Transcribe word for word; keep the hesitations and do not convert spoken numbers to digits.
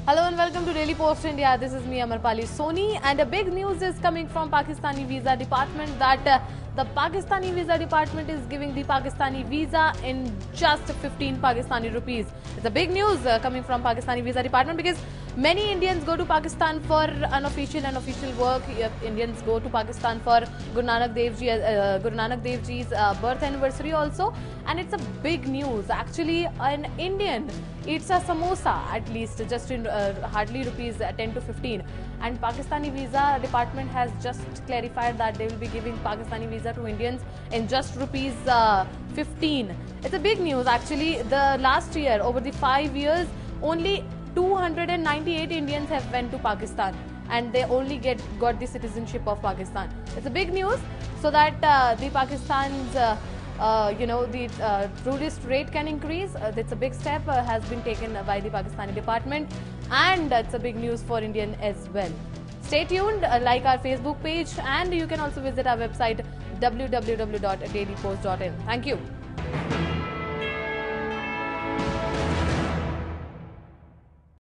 Hello and welcome to Daily Post India. This is me, Amarpali Soni, and a big news is coming from Pakistani Visa Department that uh, the Pakistani Visa Department is giving the Pakistani visa in just fifteen Pakistani rupees. It's a big news uh, coming from Pakistani Visa Department because many Indians go to Pakistan for unofficial and official work. Indians go to Pakistan for Guru Nanak Dev Ji, uh, Guru Nanak Dev Ji's uh, birth anniversary also, and it's a big news. Actually, an Indian eats a samosa at least just in uh, hardly rupees ten to fifteen, and Pakistani Visa Department has just clarified that they will be giving Pakistani visa to Indians in just rupees uh, fifteen. It's a big news actually. The last year, over the five years, only two hundred ninety-eight Indians have went to Pakistan, and they only get got the citizenship of Pakistan. It's a big news, so that uh, the Pakistan's uh, uh, you know the uh, tourist rate can increase. Uh, it's a big step uh, has been taken by the Pakistani department, and it's a big news for Indian as well. Stay tuned, uh, like our Facebook page, and you can also visit our website w w w dot daily post dot in. Thank you.